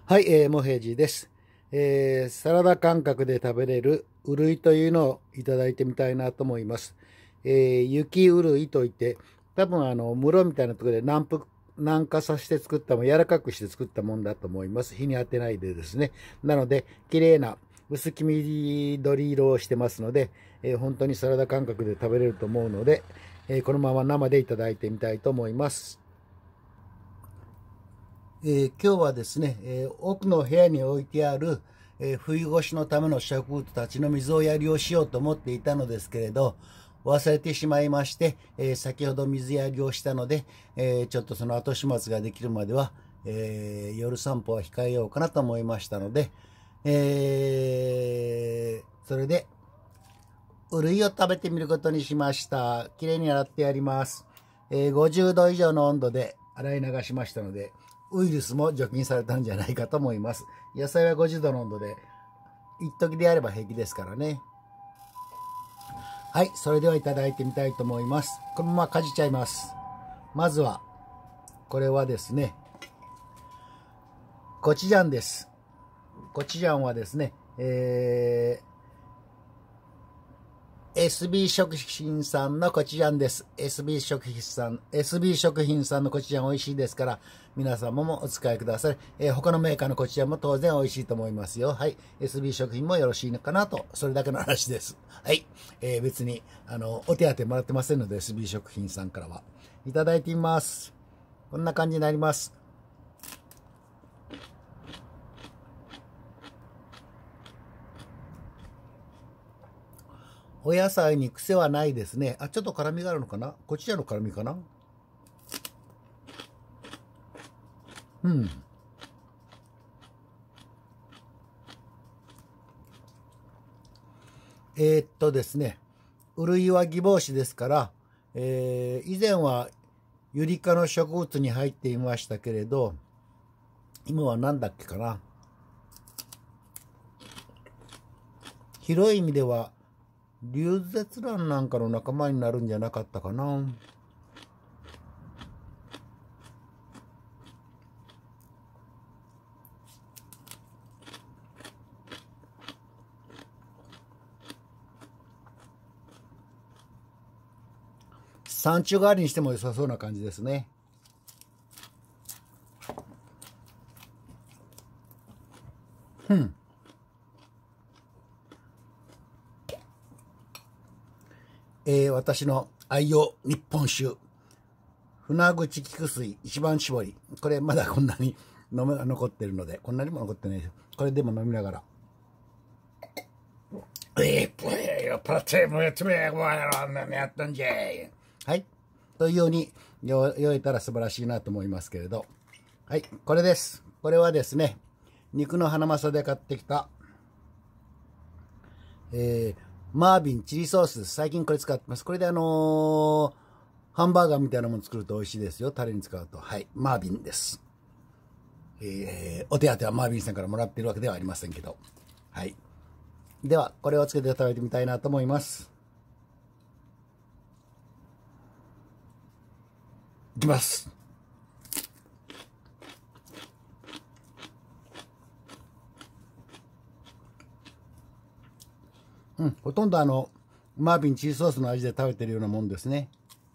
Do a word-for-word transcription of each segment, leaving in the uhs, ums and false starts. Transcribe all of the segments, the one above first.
はい、えー、もへじです、えー。サラダ感覚で食べれるウルイというのをいただいてみたいなと思います。えー、雪ウルイといって、多分あの室みたいなところで軟腹軟化させて作ったも柔らかくして作ったもんだと思います。日に当てないでですね。なので、綺麗な薄黄緑色をしてますので、えー、本当にサラダ感覚で食べれると思うので、えー、このまま生でいただいてみたいと思います。えー今日はですね、えー奥の部屋に置いてある、えー冬越しのための植物たちの水をやりをしようと思っていたのですけれど、忘れてしまいまして、えー先ほど水やりをしたので、えーちょっとその後始末ができるまでは、えー夜散歩は控えようかなと思いましたので、えーそれで、ウルイを食べてみることにしました。きれいに洗ってやります。えーごじゅうど以上の温度で洗い流しましたので、ウイルスも除菌されたんじゃないかと思います。野菜はごじゅうどの温度で、一時であれば平気ですからね。はい、それではいただいてみたいと思います。このままかじっちゃいます。まずは、これはですね、コチュジャンです。コチュジャンはですね、えー エスビー 食品さんのコチュジャンです。エスビー 食品さん、エスビー 食品さんのコチュジャン美味しいですから、皆様もお使いください。えー、他のメーカーのコチュジャンも当然美味しいと思いますよ。はい。エスビー 食品もよろしいのかなと、それだけの話です。はい。えー、別に、あの、お手当もらってませんので、エスビー 食品さんからは。いただいてみます。こんな感じになります。お野菜に癖はないですね。あ、ちょっと辛みがあるのかな？コチュジャンの辛みかな？うん。えーっとですね、ウルイはギボウシですから、えー以前はユリ科の植物に入っていましたけれど、今は何だっけかな。広い意味では、リゼツランなんかの仲間になるんじゃなかったかな。山中代わりにしても良さそうな感じですね。うん。えー私の愛用日本酒。船口菊水一番搾り。これまだこんなに飲め残ってるので、こんなにも残ってないです。これでも飲みながら。えー、プラテームやってみやったんじゃい。はい。というように酔えたら素晴らしいなと思いますけれど。はい。これです。これはですね、肉のハナマサで買ってきた、えー、マービンチリソースです。最近これ使ってます。これであのー、ハンバーガーみたいなもの作ると美味しいですよ。タレに使うと。はい。マービンです。えー、お手当はマービンさんからもらっているわけではありませんけど。はい。では、これをつけて食べてみたいなと思います。いきます。うん、ほとんどあの、マービンチーズソースの味で食べてるようなもんですね。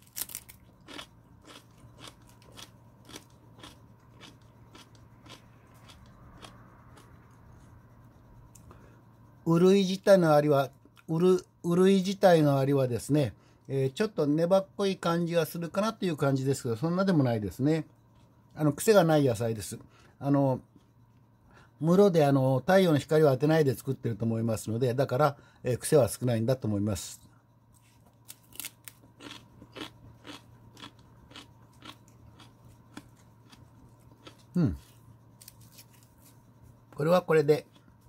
ウルイ自体のありは、ウル、ウルイ自体のありはですね、えーちょっと粘っこい感じがするかなっていう感じですけど、そんなでもないですね。あの、癖がない野菜です。あの、室であの、太陽の光を当てないで作ってると思いますので、だから、えー癖は少ないんだと思います。うん。これはこれで、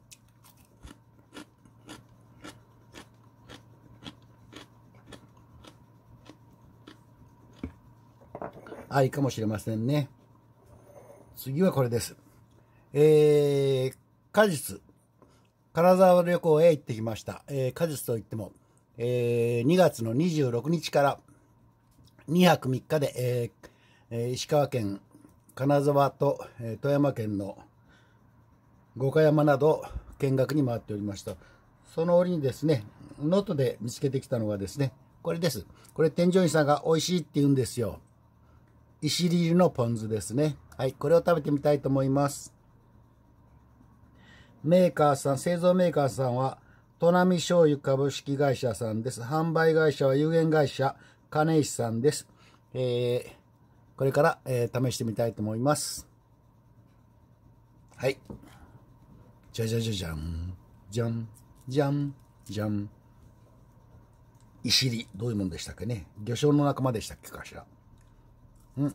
ありかもしれませんね。次はこれです。えー、果実。金沢旅行へ行ってきました。えー、果実といっても、えー、にがつのにじゅうろくにちからにはくみっかで、えー、石川県金沢と、えー、富山県の五箇山など見学に回っておりました。その折にですね、ノートで見つけてきたのがですね、これです。これ添乗員さんが美味しいって言うんですよ。石入りのポン酢ですね。はい、これを食べてみたいと思います。メーカーさん、製造メーカーさんは、砺波醤油株式会社さんです。販売会社は有限会社金石さんです。えー、これから、えー、試してみたいと思います。はい。じゃじゃじゃじゃん。じゃん。じゃん。じゃん。石入り。どういうもんでしたっけね。魚醤の仲間でしたっけかしら。うん。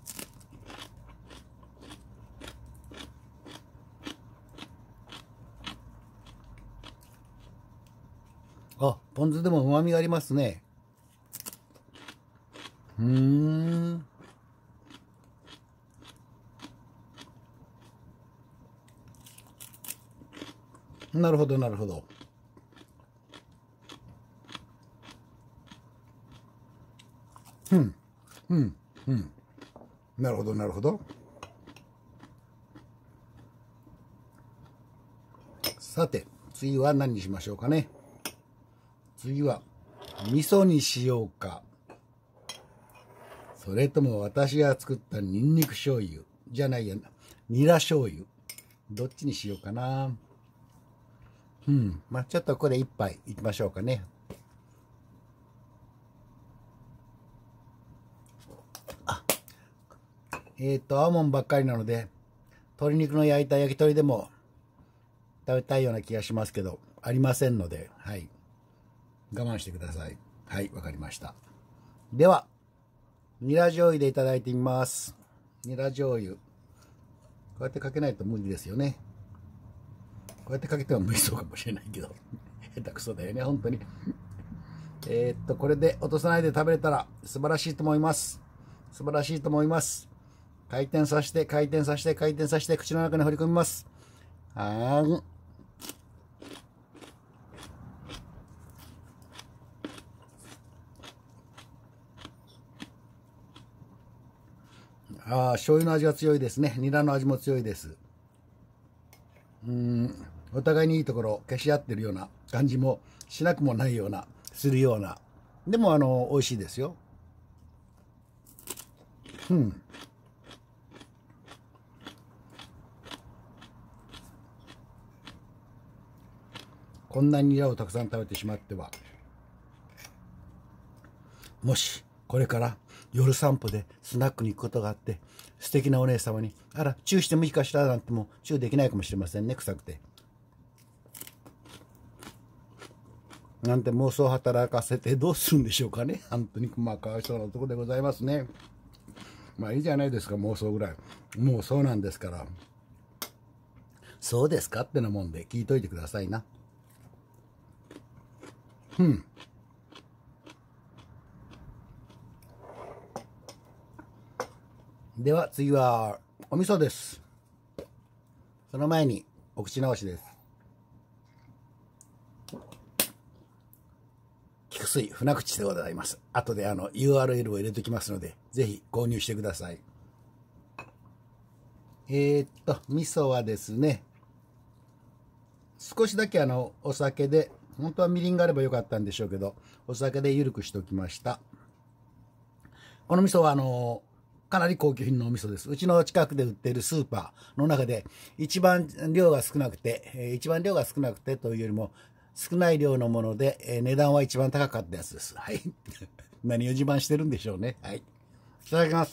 あ、ポン酢でも旨味がありますね。うーん。なるほど、なるほど。うん、うん、うん。なるほど、なるほど。さて、次は何にしましょうかね。次は、味噌にしようか。それとも私が作ったニンニク醤油。じゃないや、ニラ醤油。どっちにしようかな。うん。まあ、ちょっとこれ一杯いきましょうかね。あ、えっと、青もんばっかりなので、鶏肉の焼いた焼き鳥でも食べたいような気がしますけど、ありませんので、はい。我慢してください。はい、わかりました。では、ニラ醤油でいただいてみます。ニラ醤油。こうやってかけないと無理ですよね。こうやってかけても無理そうかもしれないけど。下手くそだよね、本当に。えー、っと、これで落とさないで食べれたら素晴らしいと思います。素晴らしいと思います。回転させて、回転させて、回転させて、口の中に放り込みます。はーん。ああ、醤油の味が強いですね。ニラの味も強いです。うーん、お互いにいいところを消し合ってるような感じもしなくもないような、するような。でも、あの、美味しいですよ。うん。こんなにニラをたくさん食べてしまっては。もし、これから夜散歩でスナックに行くことがあって、素敵なお姉様に、あら、チューしてもいいかしらなんてもチューできないかもしれませんね、臭くて。なんて妄想を働かせてどうするんでしょうかね。本当にまあかわいそうなところでございますね。まあいいじゃないですか、妄想ぐらい。もうそうなんですから。そうですかってなもんで聞いといてくださいな。うん。では次はお味噌です。その前にお口直しです。菊水船口でございます。後であの ユーアールエル を入れておきますので、ぜひ購入してください。えー、っと、味噌はですね、少しだけあの、お酒で、本当はみりんがあればよかったんでしょうけど、お酒で緩くしておきました。この味噌はあの、かなり高級品のお味噌です。うちの近くで売っているスーパーの中で、一番量が少なくて、えー、一番量が少なくてというよりも、少ない量のもので、えー、値段は一番高かったやつです。はい。何を自慢してるんでしょうね。はい。いただきます。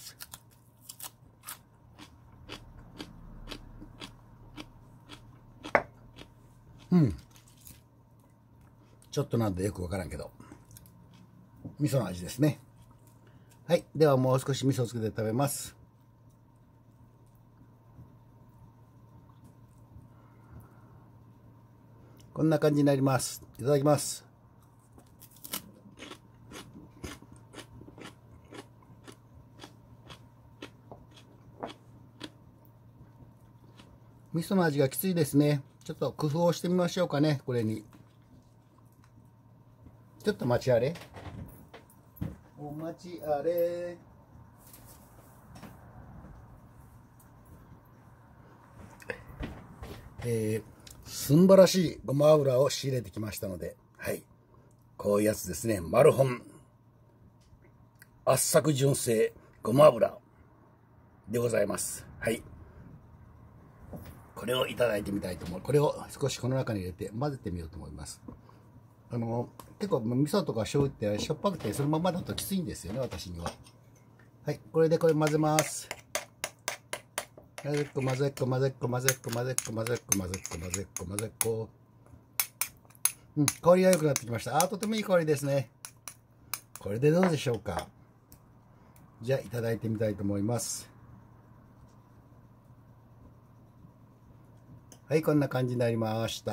うん。ちょっとなんでよくわからんけど、味噌の味ですね。はい。ではもう少し味噌をつけて食べます。こんな感じになります。いただきます。味噌の味がきついですね。ちょっと工夫をしてみましょうかね、これに。ちょっと待ちあれ。お待ちあれ。えーすんばらしいごま油を仕入れてきましたので、はい。こういうやつですね。マルホン圧搾純正ごま油でございます。はい。これをいただいてみたいと思う。これを少しこの中に入れて混ぜてみようと思います。あの、結構味噌とか醤油ってしょっぱくてそのままだときついんですよね、私には。はい。これでこれ混ぜます。混ぜっこ混ぜっこ混ぜっこ混ぜっこ混ぜっこ混ぜっこ混ぜっこ混ぜっこ混ぜっこ。うん、香りが良くなってきました。あ、とてもいい香りですね。これでどうでしょうか。じゃあいただいてみたいと思います。はい、こんな感じになりました。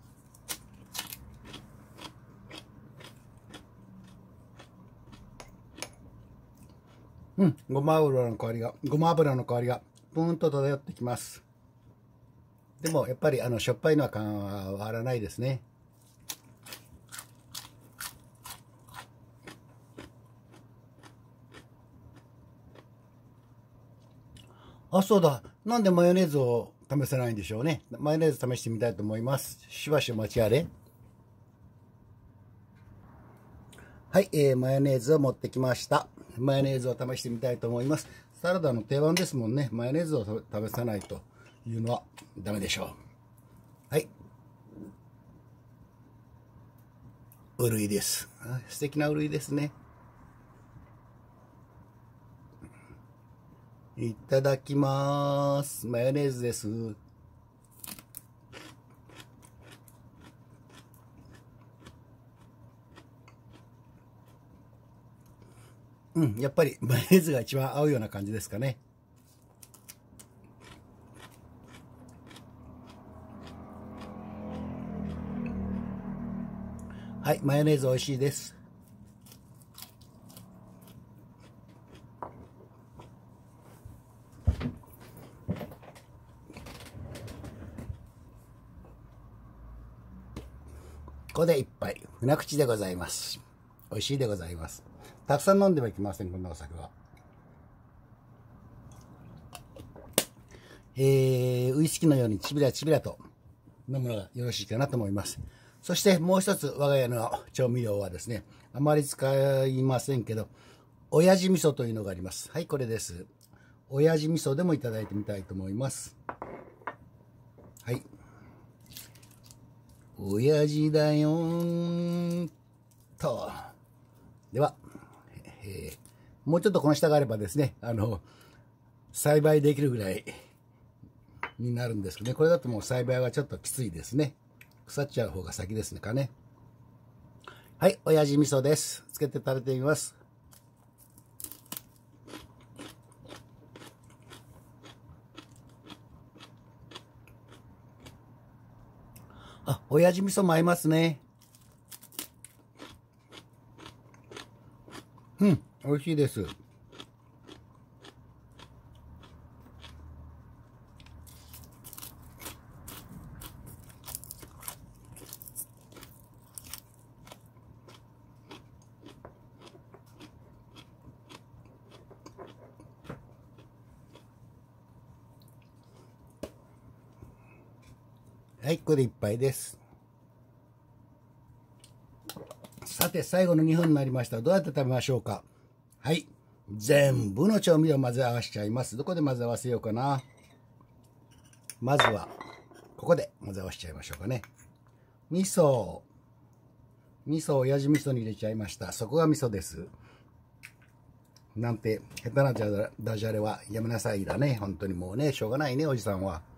うん、ごま油の香りが、ごま油の香りがぷーんと漂ってきます。でもやっぱりあのしょっぱいのは変わらないですね。あ、そうだ。なんでマヨネーズを試せないんでしょうね。マヨネーズ試してみたいと思います。しばしお待ちあれ。はい、えー、マヨネーズを持ってきました。マヨネーズを試してみたいと思います。サラダの定番ですもんね。マヨネーズを試さないというのはダメでしょう。はい。うるいです。素敵なうるいですね。いただきます。マヨネーズです。うん、やっぱりマヨネーズが一番合うような感じですかね。はい、マヨネーズ美味しいです。ここで一杯、船口でございます。美味しいでございます。たくさん飲んではいけません、こんなお酒は。えー、ウイスキーのようにちびらちびらと飲むのがよろしいかなと思います。そしてもう一つ我が家の調味料はですね、あまり使いませんけど、親父味噌というのがあります。はい、これです。親父味噌でもいただいてみたいと思います。はい。親父だよーんと。では、えー、もうちょっとこの下があればですね、あの、栽培できるぐらいになるんですけどね。これだともう栽培はちょっときついですね。腐っちゃう方が先ですねかね。はい、親父味噌です。つけて食べてみます。あ、親父味噌も合いますね。うん、美味しいです。はい、これでいっぱいです。さて、最後のにふんになりました。どうやって食べましょうか。はい。全部の調味料を混ぜ合わせちゃいます。どこで混ぜ合わせようかな。まずは、ここで混ぜ合わせちゃいましょうかね。味噌。味噌を親父味噌に入れちゃいました。そこが味噌です。なんて、下手なダジャレはやめなさいだね。本当にもうね、しょうがないね、おじさんは。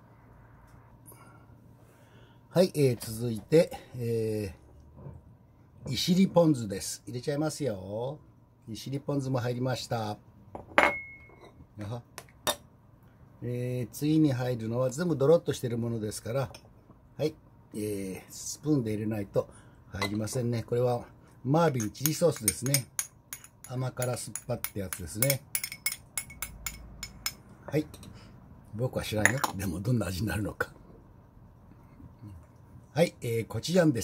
はい、えー、続いて、えー、いしりポン酢です。入れちゃいますよ。いしりポン酢も入りました。えー、次に入るのは全部ドロッとしてるものですから、はい、えー、スプーンで入れないと入りませんね。これはマービンチリソースですね。甘辛酸っぱってやつですね。はい。僕は知らんよ。でもどんな味になるのか。はい、えー、コチュジャンです。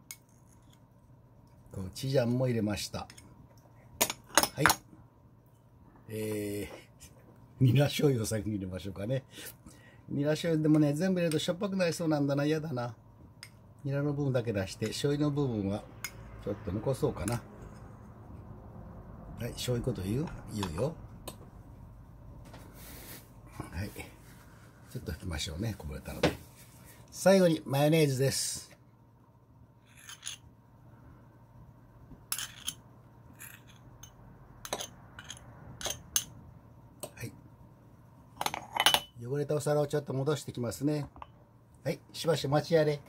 コチュジャンも入れました。はい。えー、ニラ醤油を先に入れましょうかね。 ニラ醤油でもね、全部入れるとしょっぱくなりそうなんだな。嫌だな。ニラの部分だけ出して、醤油の部分はちょっと残そうかな。はい、醤油こと言う言うよ。はい。ちょっと拭きましょうね。こぼれたので。最後にマヨネーズです。はい。汚れたお皿をちょっと戻してきますね。はい。しばしお待ちあれ。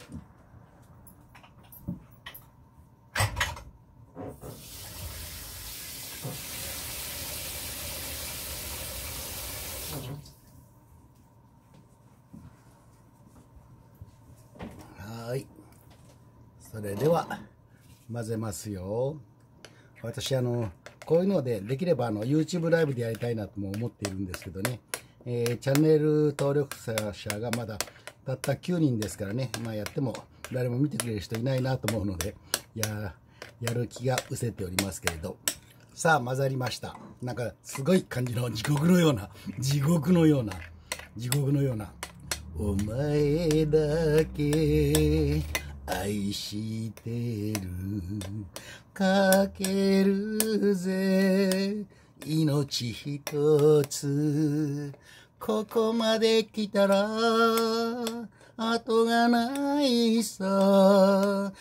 はい。それでは混ぜますよ。私あのこういうのでできればあの YouTube ライブでやりたいなとも思っているんですけどね、えー、チャンネル登録者がまだたったきゅうにんですからね、まあやっても誰も見てくれる人いないなと思うので、ややる気が失せておりますけれど、さあ混ざりました。なんかすごい感じの地獄のような地獄のような地獄のようなお前だけ愛してるかけるぜ命一つここまで来たら後がないさ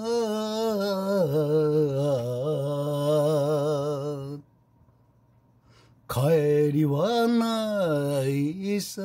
帰りはないさ、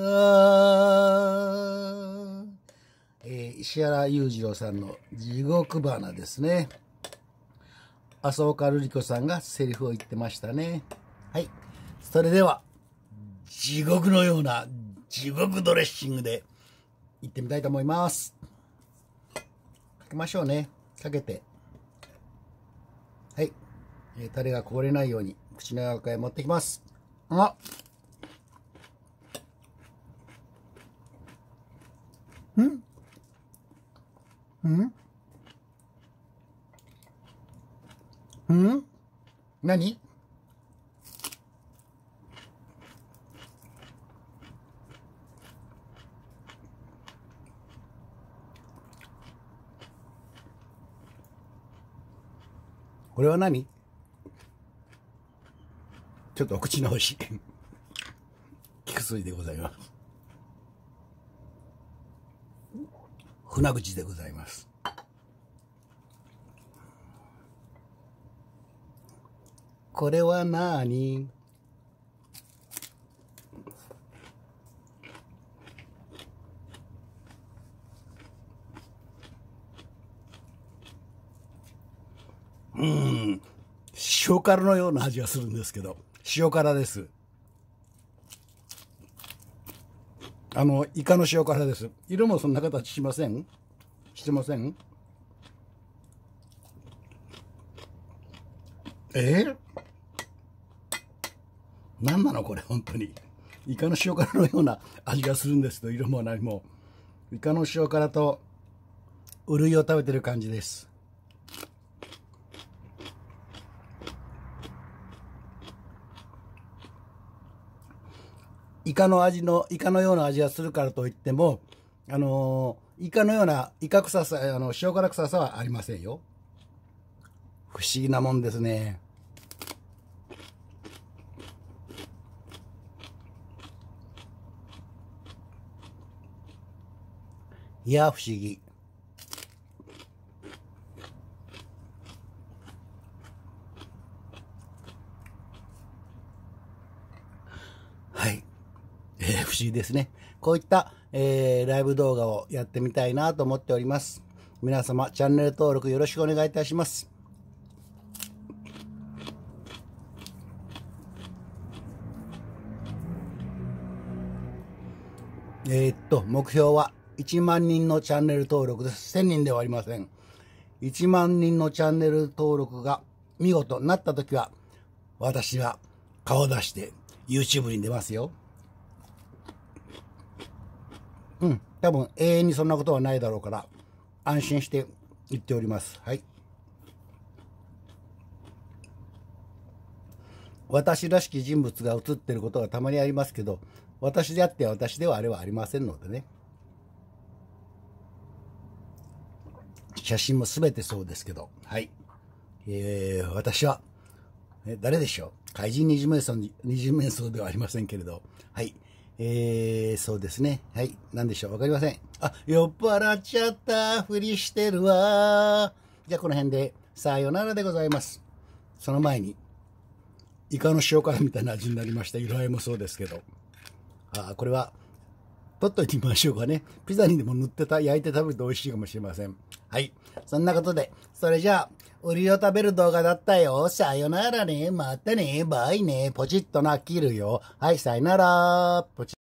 えー、石原裕次郎さんの地獄花ですね。麻岡瑠璃子さんがセリフを言ってましたね。はい。それでは、地獄のような地獄ドレッシングでいってみたいと思います。かけましょうね。かけて。はい。えー、タレがこぼれないように口の中へ持ってきます。あんんんん何これは何ちょっとお口直し菊水でございます。船口でございます。これは何？うん、塩辛のような味がするんですけど、塩辛です。あのイカの塩辛です。色もそんな形しません？してません？えー、何なのこれ本当に。イカの塩辛のような味がするんですけど、色も何も。イカの塩辛とウルイを食べてる感じです。イカの味の、イカのような味がするからといっても、あのー、イカのような、イカ臭さ、あの、塩辛臭さはありませんよ。不思議なもんですね。いや、不思議。はい。えー、不思議ですね。こういった、えー、ライブ動画をやってみたいなと思っております。皆様、チャンネル登録よろしくお願いいたします。えー、っと、目標はいちまんにんのチャンネル登録です。せんにんではありません。いちまんにんのチャンネル登録が見事なったときは、私が顔を出して YouTube に出ますよ。うん、多分永遠にそんなことはないだろうから、安心して言っております。はい。私らしき人物が映ってることがたまにありますけど、 私であって私ではあれはありませんのでね。写真もすべてそうですけど、はい。えー、私は、え誰でしょう。怪人二次面相、二次面相ではありませんけれど、はい。えー、そうですね。はい。何でしょう。わかりません。あ、酔っ払っちゃったふりしてるわ。じゃあこの辺で、さよならでございます。その前に、イカの塩辛みたいな味になりました。色合いもそうですけど。あ、これは、取っといてみましょうかね。ピザにでも塗ってた、焼いて食べると美味しいかもしれません。はい。そんなことで、それじゃあ、ウリを食べる動画だったよ。さよならね。またね。バイね。ポチッとな、切るよ。はい、さよなら。ポチッ